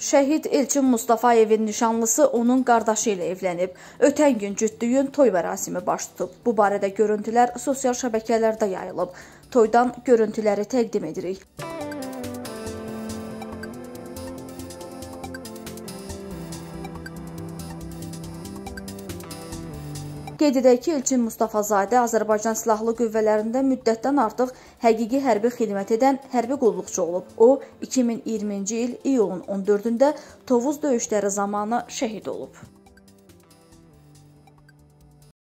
Şəhid Elçin Mustafayevin nişanlısı onun qardaşı ilə evlənib. Ötən gün cütlüyün toy mərasimi baş tutub. Bu barədə görüntülər sosial şəbəkələrdə yayılıb. Toydan görüntüləri təqdim edirik. Qeyd edək ki, Elçin Mustafazadə Azərbaycan Silahlı Qüvvələrində müddətdən artıq həqiqi hərbi xidmət edən hərbi qulluqçu olub. O, 2020-ci il iyulun 14-də Tovuz döyüşləri zamanı şəhid olub.